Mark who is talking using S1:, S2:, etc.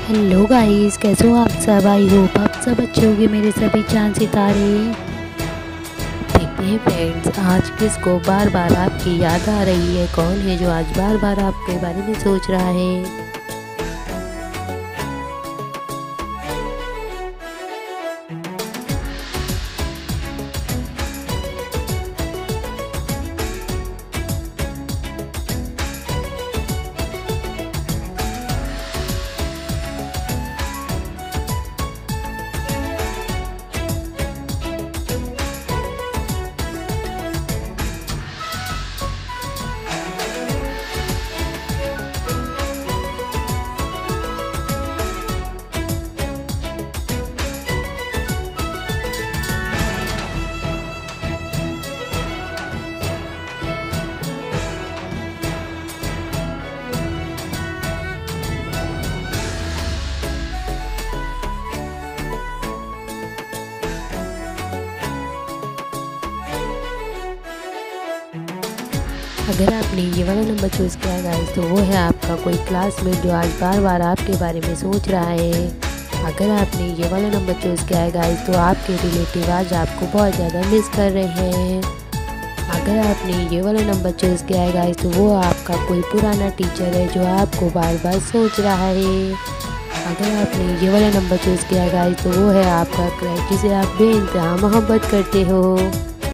S1: Hello guys, कैसे हो आप सब। आई होप आप सब अच्छे होंगे। मेरे सभी चांद सितारे। देखते हैं फ्रेंड्स, आज किसको बार बार आपकी याद आ रही है। कौन है जो आज बार बार आपके बारे में सोच रहा है। अगर आपने ये वाला नंबर चूज़ किया गाइस, तो वो है आपका कोई क्लासमेट जो आज बार बार आपके बारे में सोच रहा है। अगर आपने ये वाला नंबर चूज़ किया है गाइस, तो आपके रिलेटिव आज आपको बहुत ज़्यादा मिस कर रहे हैं। अगर आपने ये वाला नंबर चूज़ किया है गाइस, तो वो आपका कोई पुराना टीचर है जो आपको बार बार सोच रहा है। अगर आपने ये वाला नंबर चूज़ किया है गाइस, तो वो है आपका क्रश जिसे आप बेइंतहा मोहब्बत करते हो।